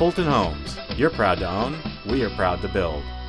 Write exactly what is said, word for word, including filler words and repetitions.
Fulton Homes. You're proud to own, we are proud to build.